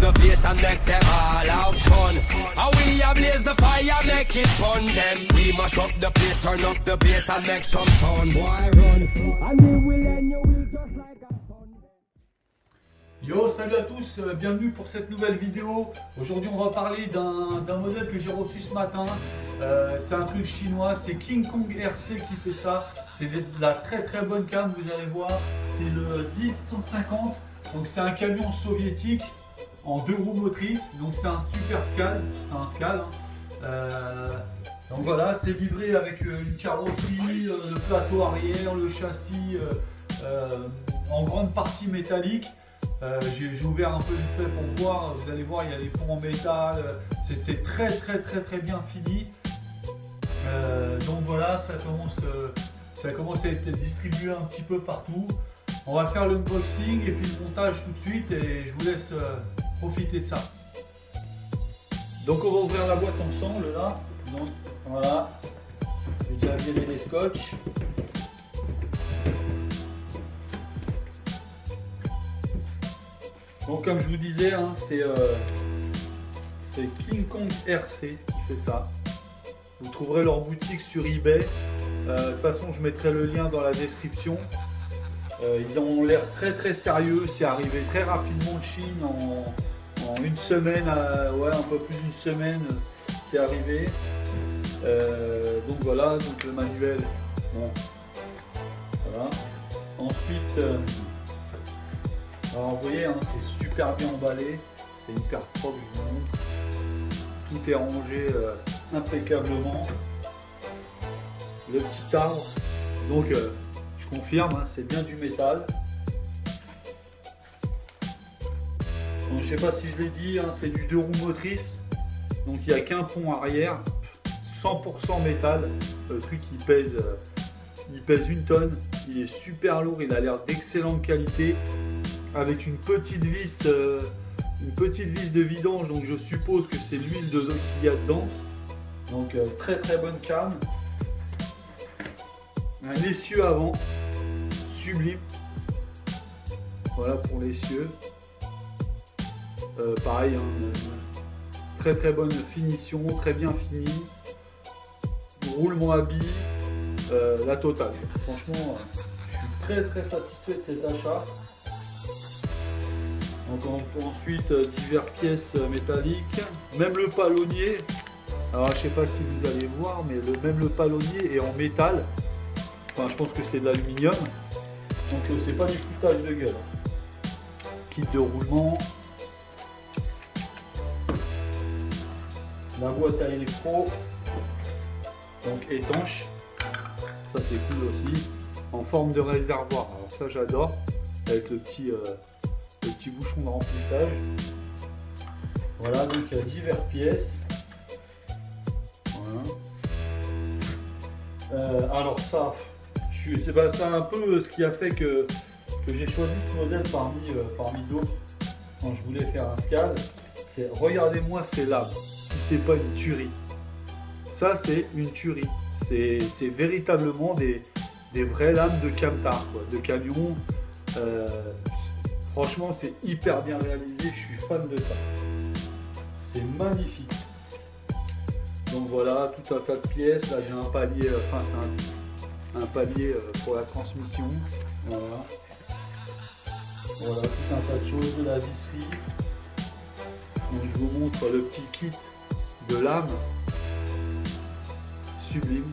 the place and make them all have fun. How we a blaze the fire, make it fun. Them we mash up the place, turn up the bass and make some sound. Boy run, and we will end your week just like a fun. Yo, salut à tous, bienvenue pour cette nouvelle vidéo. Aujourd'hui on va parler d'un modèle que j'ai reçu ce matin. C'est un truc chinois, c'est King Kong RC qui fait ça. C'est de la très bonne cam, vous allez voir. C'est le ZIS 150. Donc c'est un camion soviétique en 2 roues motrices. Donc c'est un super Scal, c'est un Scal. Donc voilà, c'est livré avec une carrosserie, le plateau arrière, le châssis en grande partie métallique. J'ai ouvert un peu vite fait pour voir, vous allez voir il y a les ponts en métal, c'est très bien fini. Donc voilà, ça commence à être distribué un petit peu partout. On va faire l'unboxing et puis le montage tout de suite et je vous laisse profiter de ça. Donc on va ouvrir la boîte ensemble là. Donc voilà, j'ai déjà viré les scotch. Donc comme je vous disais, hein, c'est King Kong RC qui fait ça. Vous trouverez leur boutique sur eBay. De toute façon, je mettrai le lien dans la description. Ils ont l'air très sérieux. C'est arrivé très rapidement de Chine, en une semaine, ouais, un peu plus d'une semaine, c'est arrivé. Donc voilà, donc le manuel. Bon, voilà. Ensuite. Alors vous voyez, hein, c'est super bien emballé, c'est hyper propre, je vous montre. Tout est rangé impeccablement. Le petit arbre, donc je confirme, hein, c'est bien du métal. Donc, je sais pas si je l'ai dit, hein, c'est du 2 roues motrices. Donc il n'y a qu'un pont arrière, 100% métal. Le truc il pèse 1 tonne, il est super lourd, il a l'air d'excellente qualité. Avec une petite vis de vidange, donc je suppose que c'est l'huile qu'il y a dedans. Donc très bonne cam. Un essieu avant, sublime. Voilà pour l'essieu. Pareil, hein, très bonne finition, très bien fini. Roulement à billes, la totale. Franchement, je suis très satisfait de cet achat. Donc ensuite diverses pièces métalliques, même le palonnier. Alors je sais pas si vous allez voir, mais même le palonnier est en métal. Enfin je pense que c'est de l'aluminium. Donc c'est pas du foutage de gueule. Kit de roulement. La boîte à électro. Donc étanche. Ça c'est cool aussi. En forme de réservoir. Alors ça j'adore. Avec le petit bouchon de remplissage. Voilà, donc il y a diverses pièces. Voilà. Alors ça, c'est un peu ce qui a fait que j'ai choisi ce modèle parmi d'autres quand je voulais faire un Scal. C'est regardez-moi ces lames, si c'est pas une tuerie. Ça c'est une tuerie. C'est véritablement des vraies lames de camtar, quoi, de camion. Franchement, c'est hyper bien réalisé, je suis fan de ça. C'est magnifique. Donc voilà, tout un tas de pièces. Là, j'ai un palier, enfin, c'est un palier pour la transmission. Voilà. Voilà, tout un tas de choses, de la visserie. Donc, je vous montre le petit kit de lame. Sublime.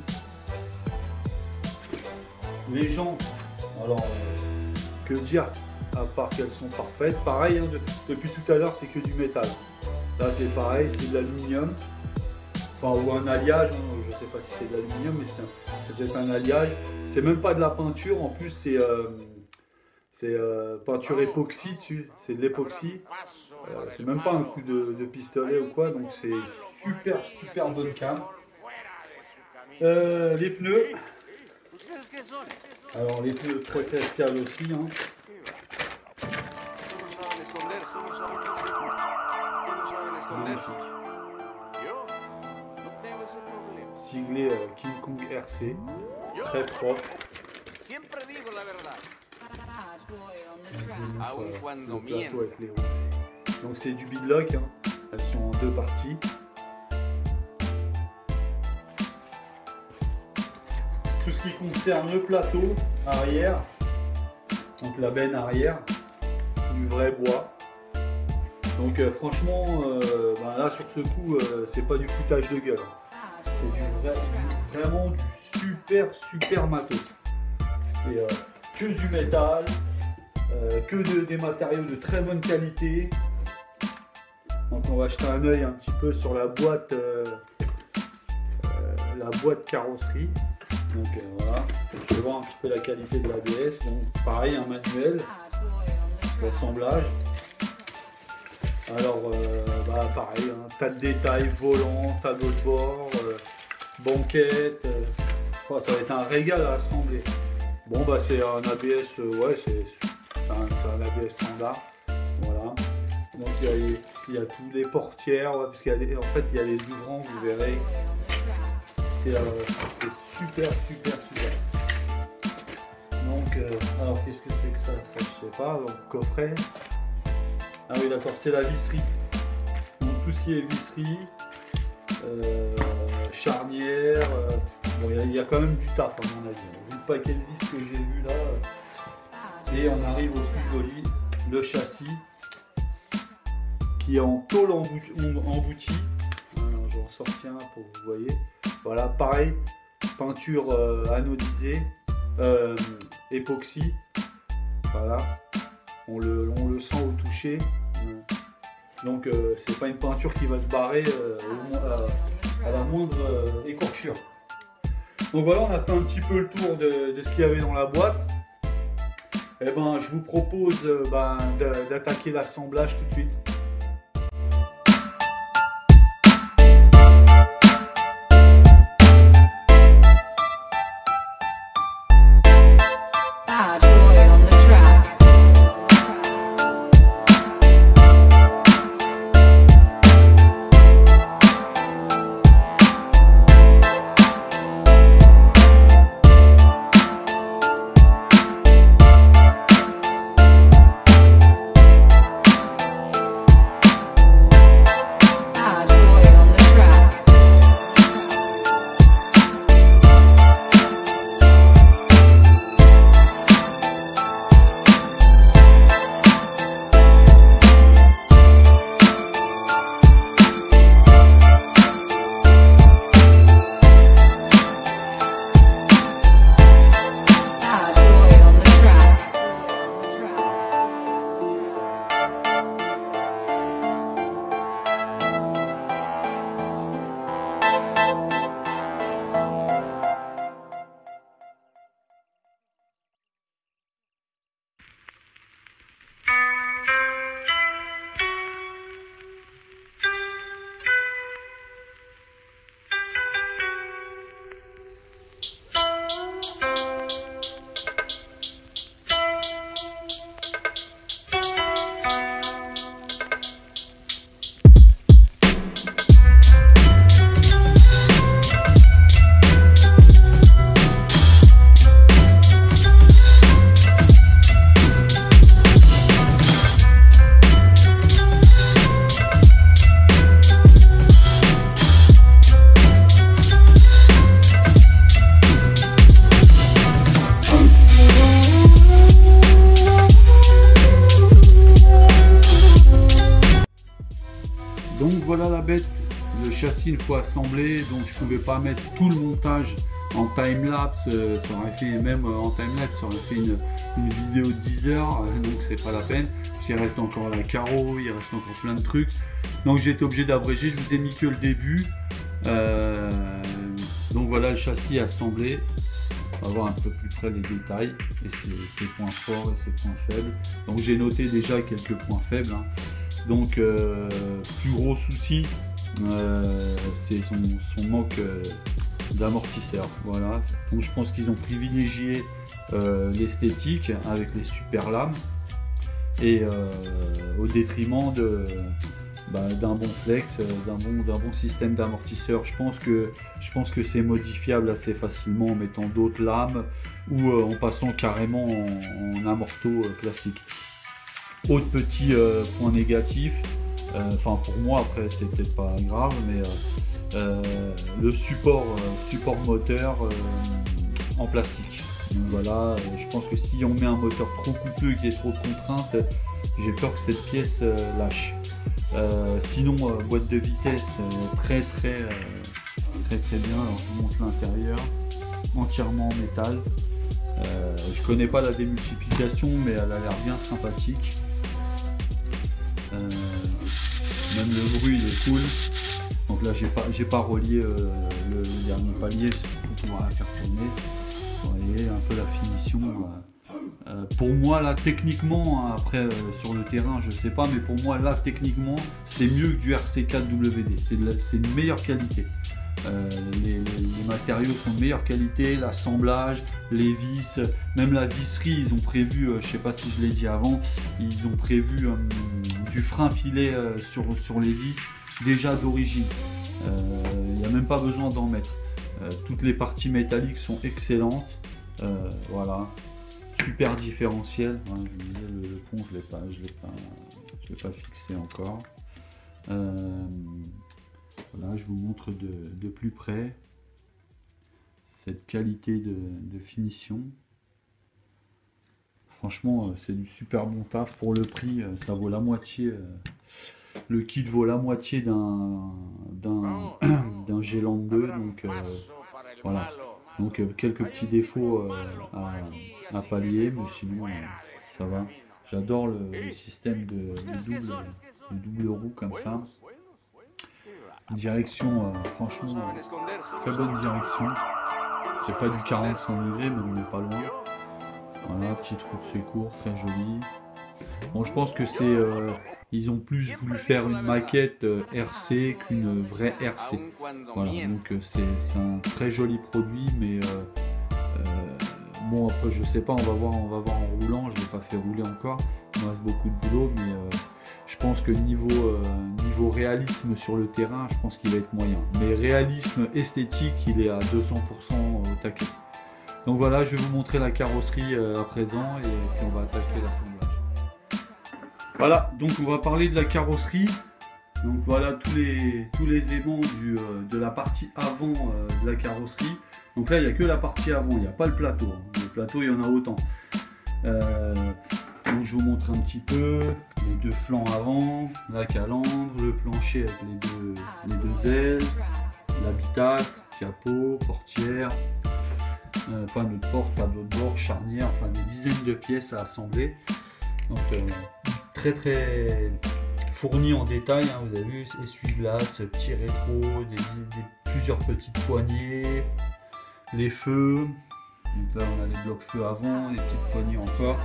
Les jantes, alors, que dire ? À part qu'elles sont parfaites. Pareil, hein, depuis tout à l'heure, c'est que du métal. Là, c'est pareil, c'est de l'aluminium. Enfin, ou un alliage. Hein, je ne sais pas si c'est de l'aluminium, mais c'est peut-être un alliage. C'est même pas de la peinture. En plus, c'est peinture époxy dessus. C'est de l'époxy. C'est même pas un coup de pistolet ou quoi. Donc, c'est super bonne cam. Les pneus. Alors, les pneus très Scal aussi. Hein. Siglé King Kong RC, très propre. Le plateau avec Donc c'est du beadlock, hein. Elles sont en 2 parties. Tout ce qui concerne le plateau arrière, donc la benne arrière, du vrai bois. Donc franchement, ben là sur ce coup, c'est pas du foutage de gueule. C'est vraiment du super matos. C'est que du métal, des matériaux de très bonne qualité. Donc on va jeter un œil un petit peu sur la boîte carrosserie. Donc voilà, je vais voir un petit peu la qualité de l'ABS. Donc pareil, un manuel d'assemblage. Alors pareil, un tas de détails, volant, tableau de bord, banquette. Ça va être un régal à assembler. Bon bah c'est un ABS, ouais c'est un ABS standard. Voilà. Donc il y a tous les portières, ouais, parce qu'en fait il y a les ouvrants, vous verrez. C'est super. Donc alors qu'est-ce que c'est que ça je sais pas. Donc coffret. Ah oui d'accord, c'est la visserie. Donc tout ce qui est visserie, charnière, bon il y a quand même du taf à mon avis. Vu le paquet de vis que j'ai vu là. Et on arrive au plus joli, le châssis qui est en tôle emboutie. Alors, je vais en sortir un pour que vous voyez. Voilà, pareil, peinture anodisée, époxy. Voilà, on le sent au toucher. Donc c'est pas une peinture qui va se barrer à la moindre écorchure. Donc voilà, on a fait un petit peu le tour de ce qu'il y avait dans la boîte. Et ben, je vous propose d'attaquer l'assemblage tout de suite. Donc voilà la bête, le châssis une fois assemblé, donc je pouvais pas mettre tout le montage en time-lapse, ça aurait fait même en time-lapse, ça aurait fait une vidéo de 10 heures, donc c'est pas la peine, il reste encore la carreau, il reste encore plein de trucs, donc j'ai été obligé d'abréger, je vous ai mis que le début, donc voilà le châssis assemblé, on va voir un peu plus près les détails, et ses points forts et ses points faibles, donc j'ai noté déjà quelques points faibles, hein. Donc plus gros souci, c'est son manque d'amortisseur. Voilà. Donc je pense qu'ils ont privilégié l'esthétique avec les super lames et au détriment d'un bon flex, d'un bon système d'amortisseur. Je pense que c'est modifiable assez facilement en mettant d'autres lames ou en passant carrément en amorto classique. Autre petit point négatif, enfin pour moi, après c'est peut-être pas grave, mais le support moteur en plastique. Donc voilà, je pense que si on met un moteur trop coûteux qui est trop de contraintes, j'ai peur que cette pièce lâche. Sinon, boîte de vitesse très bien. Alors, je vous montre l'intérieur, entièrement en métal. Je connais pas la démultiplication, mais elle a l'air bien sympathique. Même le bruit il est cool. Donc là j'ai pas relié le dernier palier pour pouvoir la faire tourner. Vous voyez un peu la finition. Pour moi là techniquement, après sur le terrain je sais pas, mais pour moi là techniquement c'est mieux que du RC4WD. C'est une meilleure qualité. Les matériaux sont de meilleure qualité, l'assemblage, les vis, même la visserie, ils ont prévu, je sais pas si je l'ai dit avant, ils ont prévu du frein filet sur les vis déjà d'origine. Il n'y a même pas besoin d'en mettre. Toutes les parties métalliques sont excellentes. Voilà, super différentiel. Voilà, je vous disais, le pont je l'ai pas fixé encore. Voilà, je vous montre de plus près cette qualité de finition. Franchement, c'est du super bon taf pour le prix. Ça vaut la moitié. Le kit vaut la moitié d'un G-Land 2. Donc voilà. Donc quelques petits défauts à pallier, mais sinon ça va. J'adore le système de double roue comme ça. Direction, franchement, très bonne direction. C'est pas du 45 degrés, mais on n'est pas loin. Voilà, petite roue de secours, très jolie. Bon, je pense que c'est, ils ont plus voulu faire une maquette RC qu'une vraie RC. Voilà, donc c'est un très joli produit, mais bon après je sais pas, on va voir en roulant. Je l'ai pas fait rouler encore. Il me reste beaucoup de boulot, mais je pense que niveau réalisme sur le terrain, je pense qu'il va être moyen. Mais réalisme esthétique, il est à 200% au taquet. Donc voilà, je vais vous montrer la carrosserie à présent et puis on va attaquer l'assemblage. Voilà, donc on va parler de la carrosserie. Donc voilà tous les aimants de la partie avant de la carrosserie. Donc là, il n'y a que la partie avant, il n'y a pas le plateau. Le plateau, il y en a autant. Donc je vous montre un petit peu les deux flancs avant, la calandre, le plancher avec les deux ailes, l'habitacle, capot, portière, panneau de porte, tableau de bord, charnière, enfin des dizaines de pièces à assembler. Donc très fourni en détail, hein, vous avez vu, essuie-glace, petit rétro, plusieurs petites poignées, les feux. Donc là on a les blocs feux avant, les petites poignées encore.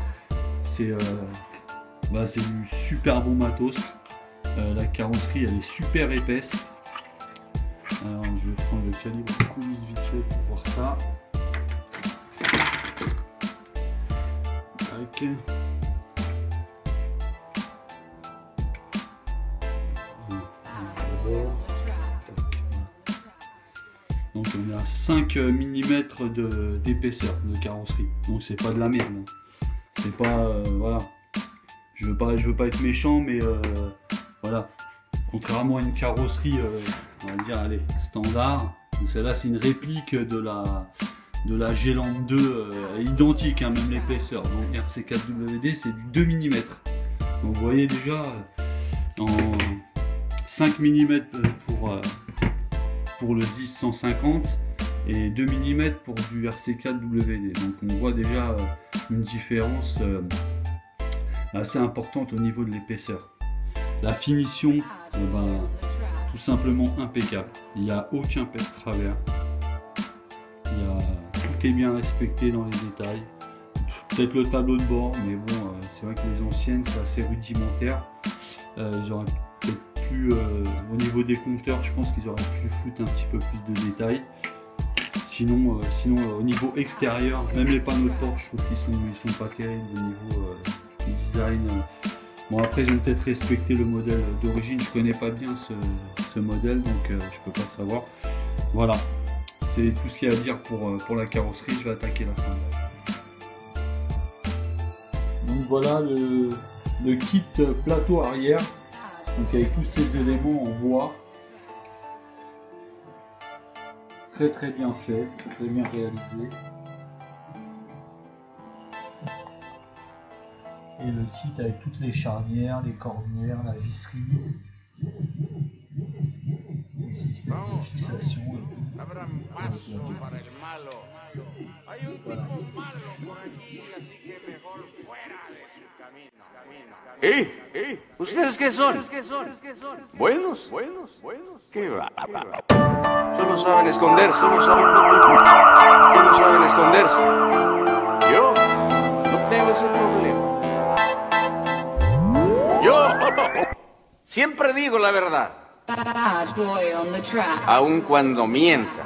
C'est du super bon matos. La carrosserie elle est super épaisse. Alors je vais prendre le calibre de coulisse vite fait pour voir ça. Ok. Donc on est à 5 mm d'épaisseur de carrosserie. Donc c'est pas de la merde. C'est pas voilà. Je veux pas être méchant, mais voilà. Contrairement à une carrosserie, on va dire allez, standard. Celle-là c'est une réplique de la G-Land 2 identique, hein, même l'épaisseur. Donc RC4WD c'est du 2 mm. Donc vous voyez déjà en 5 mm pour le 10-150 et 2 mm pour du RC4WD. Donc on voit déjà une différence assez importante au niveau de l'épaisseur. La finition, tout simplement impeccable. Il n'y a aucun pet de travers. Tout est bien respecté dans les détails. Peut-être le tableau de bord, mais bon, c'est vrai que les anciennes, c'est assez rudimentaire. Ils auraient peut-être pu, au niveau des compteurs, je pense qu'ils auraient pu foutre un petit peu plus de détails. Sinon, au niveau extérieur, même les panneaux de porte, je trouve qu'ils sont pas terribles au niveau design. Bon, après, j'ai peut-être respecté le modèle d'origine. Je connais pas bien ce modèle, donc je peux pas savoir. Voilà, c'est tout ce qu'il y a à dire pour la carrosserie. Je vais attaquer l'assemblage. Donc voilà le kit plateau arrière, donc avec tous ces éléments en bois. Très bien fait, très bien réalisé. Et le kit avec toutes les charnières, les cornières, la visserie, le système de fixation et tout. ¿Ustedes qué son? ¿Buenos? ¿Qué va? Solo saben esconderse. Solo saben esconderse. Yo no tengo ese problema. Yo siempre digo la verdad. Bad boy on the track. Aun cuando mienta.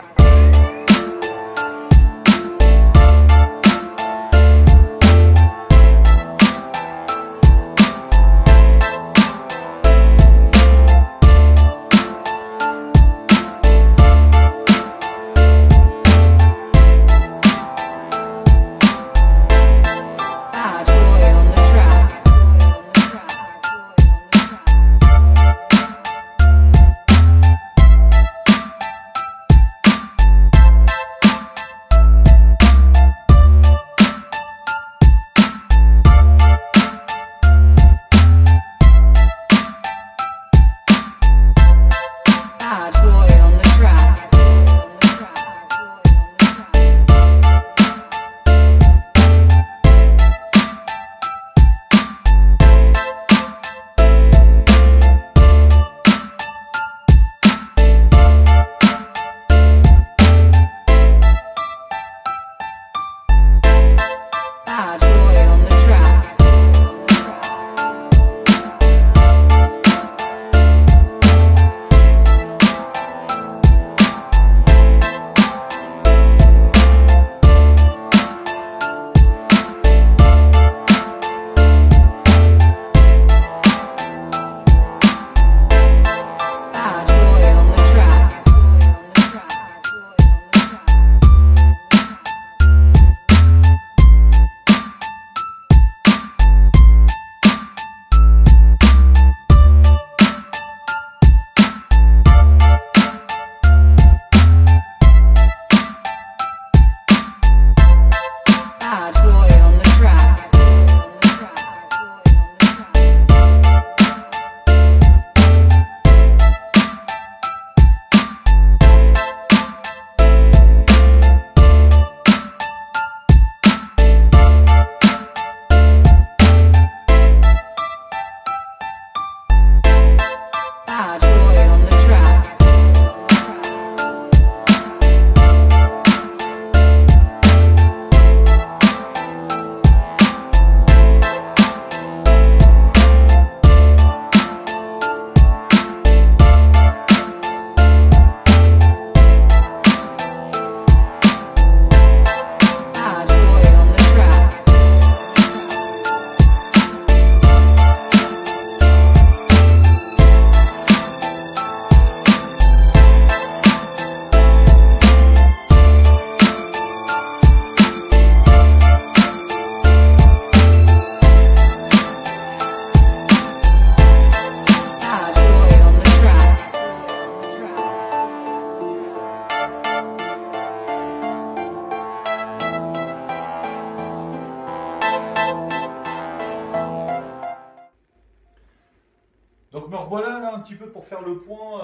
Donc me revoilà là un petit peu pour faire le point.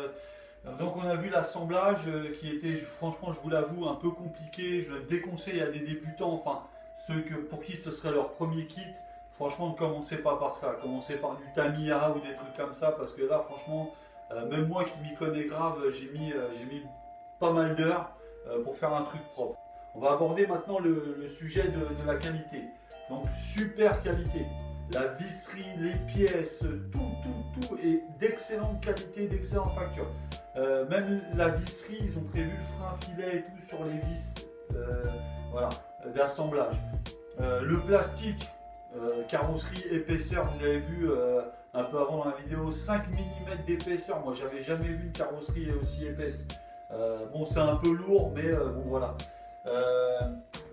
Donc on a vu l'assemblage qui était, franchement je vous l'avoue, un peu compliqué. Je le déconseille à des débutants, enfin ceux pour qui ce serait leur premier kit. Franchement, ne commencez pas par ça. Commencez par du Tamiya ou des trucs comme ça, parce que là franchement, même moi qui m'y connais grave, j'ai mis pas mal d'heures pour faire un truc propre. On va aborder maintenant le sujet de la qualité. Donc super qualité. La visserie, les pièces, tout est d'excellente qualité, d'excellente facture. Même la visserie, ils ont prévu le frein filet et tout sur les vis voilà, d'assemblage. Le plastique, carrosserie épaisseur, vous avez vu un peu avant dans la vidéo, 5 mm d'épaisseur. Moi, j'avais jamais vu une carrosserie aussi épaisse. Bon, c'est un peu lourd, mais bon, voilà.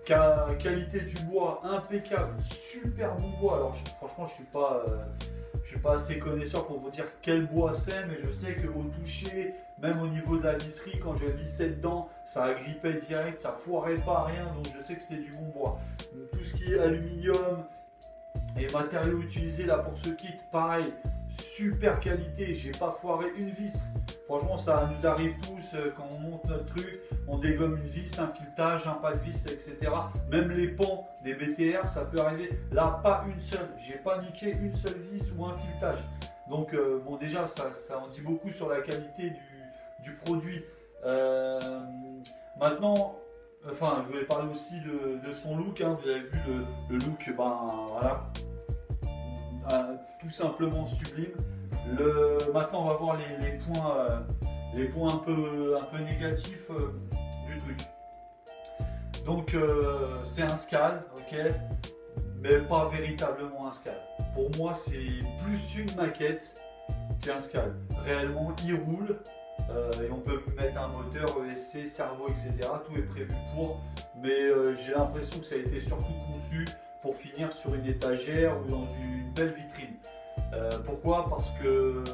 Qualité du bois impeccable, super bon bois. Alors franchement je suis pas assez connaisseur pour vous dire quel bois c'est, mais je sais qu'au toucher, même au niveau de la visserie, quand je vissais dedans, ça agrippait direct, ça foirait pas rien, donc je sais que c'est du bon bois. Donc, tout ce qui est aluminium et matériaux utilisés là pour ce kit, pareil, super qualité, j'ai pas foiré une vis. Franchement ça nous arrive tous quand on monte notre truc, on dégomme une vis, un filetage, un pas de vis, etc. Même les pans des BTR, ça peut arriver. Là, pas une seule, j'ai pas niqué une seule vis ou un filetage. Donc bon, déjà ça en dit beaucoup sur la qualité du produit. Maintenant, enfin je voulais parler aussi de son look, hein. Vous avez vu le look, ben voilà, tout simplement sublime. Maintenant on va voir les points un peu négatifs du truc. Donc c'est un Scal, ok, mais pas véritablement un Scal. Pour moi c'est plus une maquette qu'un Scal. Réellement il roule, et on peut mettre un moteur ESC, servo, etc. Tout est prévu pour, mais j'ai l'impression que ça a été surtout conçu pour finir sur une étagère ou dans une belle vitrine. Pourquoi? Parce que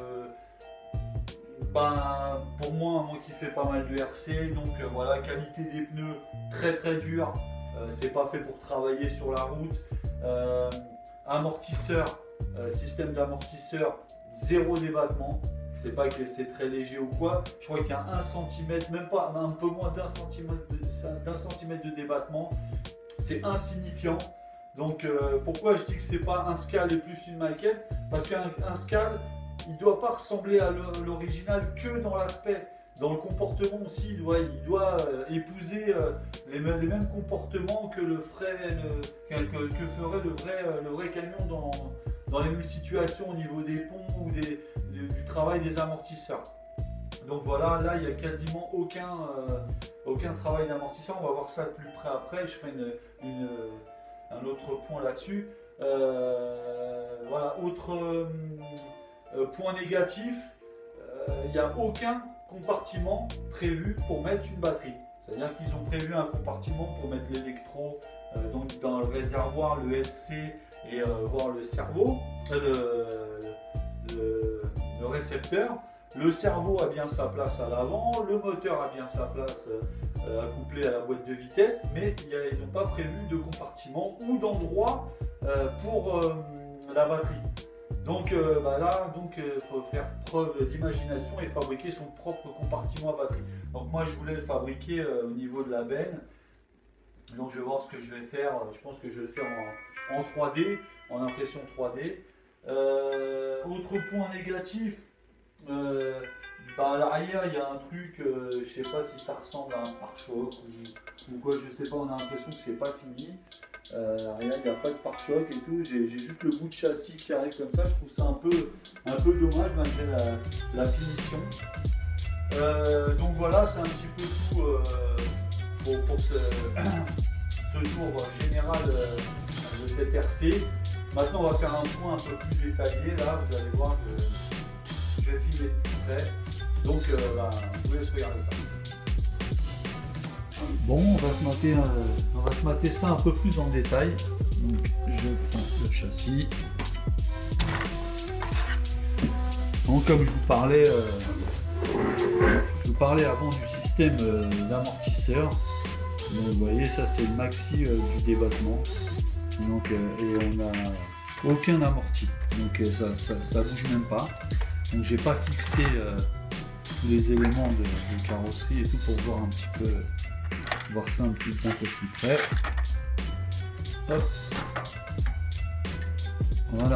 ben, pour moi qui fais pas mal de RC, donc voilà, qualité des pneus très très dure, c'est pas fait pour travailler sur la route. Amortisseur, système d'amortisseur, zéro débattement. C'est pas que c'est très léger ou quoi, je crois qu'il y a 1 cm, même pas, un peu moins d'1 cm de débattement, c'est insignifiant. Donc pourquoi je dis que c'est pas un Scal et plus une maquette? Parce qu'un Scal, il doit pas ressembler à l'original que dans l'aspect. Dans le comportement aussi, il doit épouser les mêmes comportements que ferait le vrai camion dans les mêmes situations au niveau des ponts ou du travail des amortisseurs. Donc voilà, là il n'y a quasiment aucun travail d'amortisseur. On va voir ça de plus près après, je ferai un autre point là-dessus. Voilà, autre point négatif, il n'y a aucun compartiment prévu pour mettre une batterie. C'est-à-dire qu'ils ont prévu un compartiment pour mettre l'électro donc dans le réservoir, le SC et voir le cerveau, le récepteur. Le cerveau a bien sa place à l'avant, le moteur a bien sa place accouplé à la boîte de vitesse, mais ils n'ont pas prévu de compartiment ou d'endroit pour la batterie. Donc là, il faut faire preuve d'imagination et fabriquer son propre compartiment à batterie. Donc moi je voulais le fabriquer au niveau de la benne. Donc je vais voir ce que je vais faire. Je pense que je vais le faire en 3D, en impression 3D. Autre point négatif, à l'arrière il y a un truc, je sais pas si ça ressemble à un pare-choc ou quoi, je sais pas, on a l'impression que c'est pas fini. L'arrière il n'y a pas de pare-choc et tout, j'ai juste le bout de châssis qui arrive comme ça, je trouve ça un peu dommage malgré la finition. Donc voilà, c'est un petit peu tout pour ce tour général de cette RC. Maintenant on va faire un point un peu plus détaillé, là vous allez voir, je vais filmer de plus près. Donc je vous laisse regarder ça. Bon, on va se mater ça un peu plus en détail. Donc je prends le châssis. Donc comme je vous parlais avant du système d'amortisseur. Vous voyez, ça c'est le maxi du débattement. Donc, et on n'a aucun amorti. Donc ça bouge même pas. Donc j'ai pas fixé tous les éléments de carrosserie et tout pour voir un petit peu, voir ça un peu plus près. Hop. Voilà.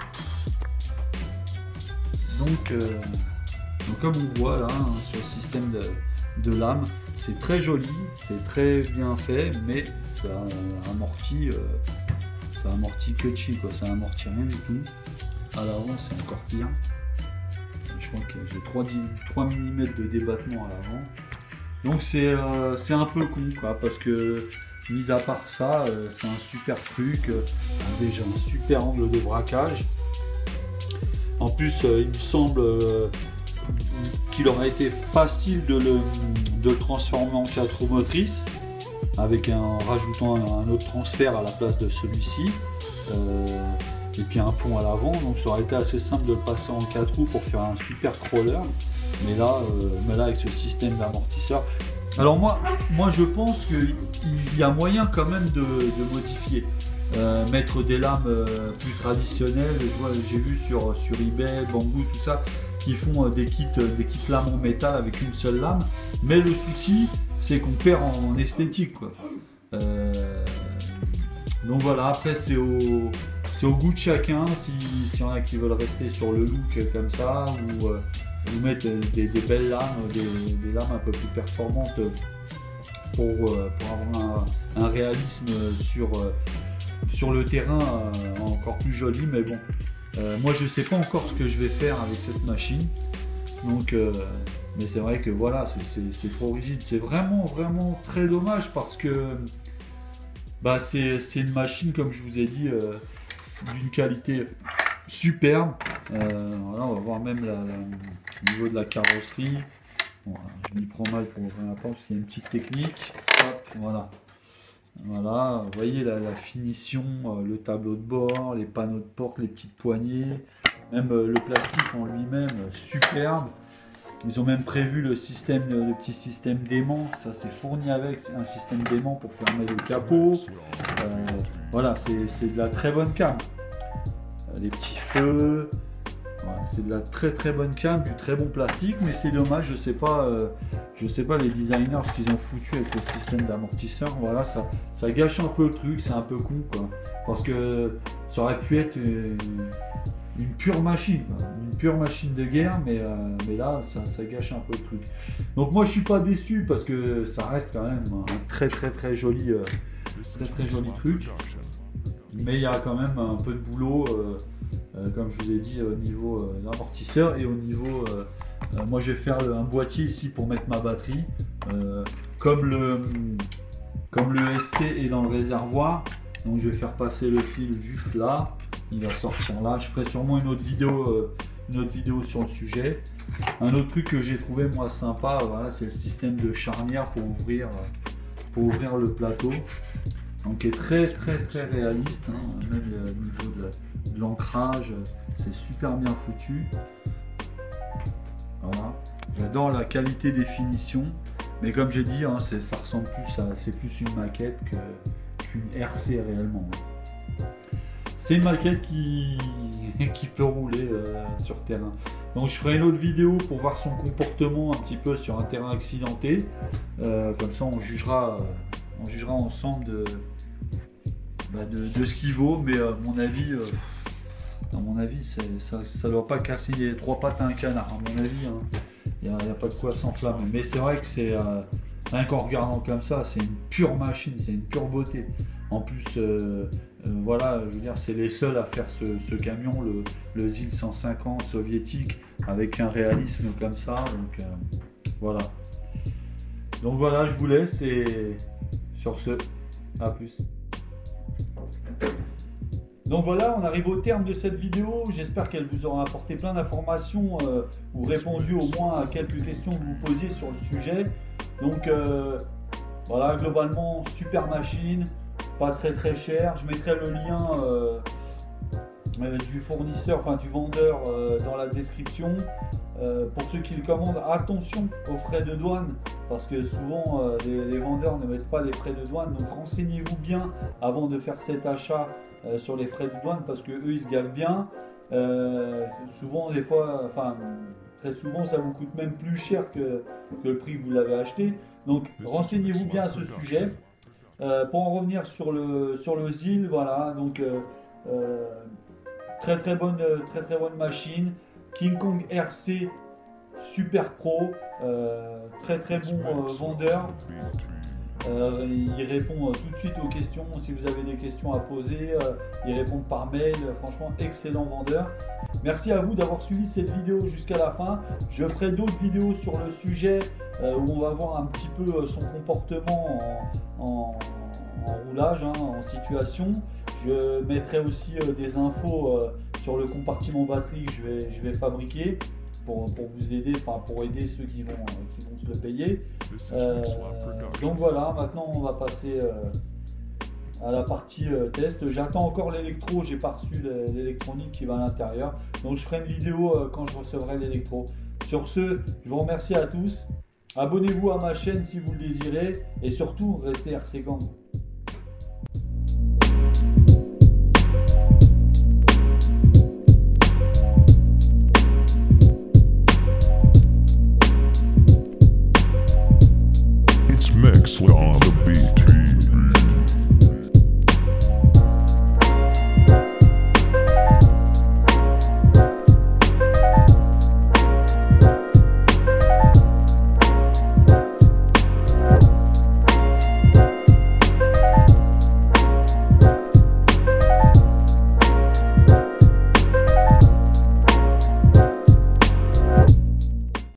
Donc comme on voit là sur le système de lame, c'est très joli, c'est très bien fait, mais ça amortit que chi quoi, ça amortit rien du tout. À l'avant c'est encore pire. Je crois que j'ai 3 mm de débattement à l'avant. Donc c'est un peu con quoi, parce que mis à part ça, c'est un super truc, déjà un super angle de braquage. En plus il me semble qu'il aurait été facile de le transformer en 4 roues motrices. en rajoutant un autre transfert à la place de celui-ci. Et puis un pont à l'avant, donc ça aurait été assez simple de le passer en 4 roues pour faire un super crawler. Mais là avec ce système d'amortisseur. Alors moi je pense qu'il y a moyen quand même de modifier. Mettre des lames plus traditionnelles. J'ai vu sur eBay, Bamboo, tout ça, qui font des kits lames en métal avec une seule lame. Mais le souci, c'est qu'on perd en esthétique, quoi. Donc voilà, après c'est au goût de chacun, s'il y en a qui veulent rester sur le look comme ça, ou mettre des belles lames, des lames un peu plus performantes pour avoir un réalisme sur le terrain encore plus joli. Mais bon, moi je sais pas encore ce que je vais faire avec cette machine, donc mais c'est vrai que voilà, c'est trop rigide, c'est vraiment très dommage, parce que bah, c'est une machine, comme je vous ai dit, d'une qualité superbe. Voilà, on va voir même le niveau de la carrosserie. Bon, je m'y prends mal pour ouvrir la porte parce qu'il y a une petite technique. Hop, voilà. Voilà, vous voyez la finition, le tableau de bord, les panneaux de porte, les petites poignées, même le plastique en lui-même, superbe. Ils ont même prévu le petit système d'aimant, ça c'est fourni avec un système d'aimant pour fermer le capot. Voilà, c'est de la très bonne cam. Les petits feux, voilà, c'est de la très bonne cam, du très bon plastique, mais c'est dommage, je sais pas les designers ce qu'ils ont foutu avec le système d'amortisseur. Voilà, ça gâche un peu le truc, c'est un peu con, quoi, parce que ça aurait pu être une pure machine, quoi. Une pure machine de guerre, mais là ça gâche un peu le truc. Donc moi je suis pas déçu, parce que ça reste quand même un très joli truc, mais il y a quand même un peu de boulot, comme je vous ai dit, au niveau d'amortisseur, et au niveau moi je vais faire un boîtier ici pour mettre ma batterie, comme le SC est dans le réservoir, donc je vais faire passer le fil juste là. Il va sortir là. Je ferai sûrement une autre vidéo sur le sujet. Un autre truc que j'ai trouvé moi sympa, voilà, c'est le système de charnière pour ouvrir le plateau. Donc qui est très réaliste, hein. Même au niveau de l'ancrage, c'est super bien foutu. Voilà. J'adore la qualité des finitions, mais comme j'ai dit, hein, ça ressemble plus à, c'est plus une maquette qu'une RC réellement. C'est une maquette qui peut rouler sur terrain. Donc je ferai une autre vidéo pour voir son comportement un petit peu sur un terrain accidenté. Comme ça on jugera ensemble de ce qu'il vaut. Mais à mon avis, ça ne doit pas casser les 3 pattes à un canard. À mon avis, hein, il n'y a pas de quoi s'enflammer. Mais c'est vrai que c'est rien qu'en regardant comme ça, c'est une pure machine, c'est une pure beauté. En plus, voilà, je veux dire, c'est les seuls à faire ce camion, le ZIL 150 soviétique, avec un réalisme comme ça. Donc voilà. Donc voilà, je vous laisse, et sur ce, à plus. Donc voilà, on arrive au terme de cette vidéo. J'espère qu'elle vous aura apporté plein d'informations ou répondu au moins à quelques questions que vous posiez sur le sujet. Donc voilà, globalement, super machine. Pas très cher. Je mettrai le lien du fournisseur, enfin du vendeur, dans la description. Pour ceux qui le commandent, attention aux frais de douane, parce que souvent les vendeurs ne mettent pas les frais de douane. Donc renseignez-vous bien avant de faire cet achat sur les frais de douane, parce que eux ils se gavent bien. Souvent, des fois, enfin très souvent, ça vous coûte même plus cher que le prix que vous l'avez acheté. Donc renseignez-vous bien à ce sujet. Pour en revenir sur le ZIL, voilà, donc très bonne machine. King Kong RC Super Pro, très bon vendeur. Il répond tout de suite aux questions. Si vous avez des questions à poser, il répond par mail. Franchement, excellent vendeur. Merci à vous d'avoir suivi cette vidéo jusqu'à la fin. Je ferai d'autres vidéos sur le sujet où on va voir un petit peu son comportement en roulage, hein, en situation. Je mettrai aussi des infos sur le compartiment batterie que je vais fabriquer. pour vous aider, enfin pour aider ceux qui vont se le payer. Donc voilà, maintenant on va passer à la partie test. J'attends encore l'électro, j'ai pas reçu l'électronique qui va à l'intérieur. Donc je ferai une vidéo quand je recevrai l'électro. Sur ce, je vous remercie à tous. Abonnez-vous à ma chaîne si vous le désirez. Et surtout, restez RC Gang.